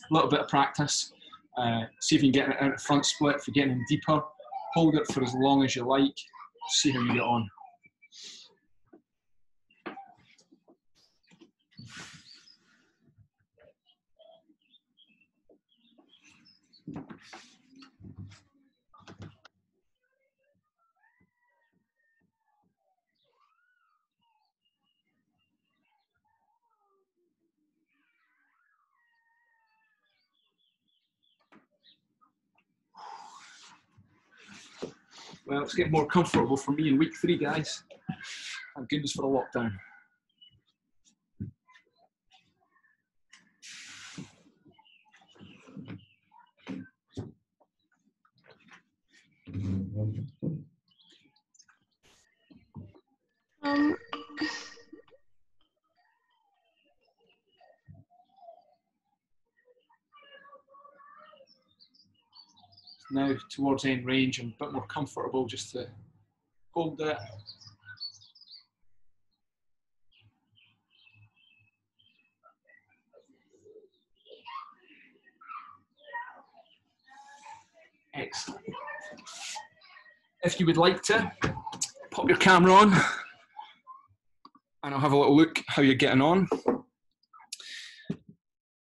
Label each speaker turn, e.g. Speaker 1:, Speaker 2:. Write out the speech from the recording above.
Speaker 1: little bit of practice. See if you can get it out of front split. If you're getting in deeper, hold it for as long as you like. See how you get on. Well, it's getting more comfortable for me in week 3, guys. Thank goodness for the lockdown. Now towards end range, I'm a bit more comfortable just to hold it. Excellent. If you would like to, pop your camera on and I'll have a little look how you're getting on.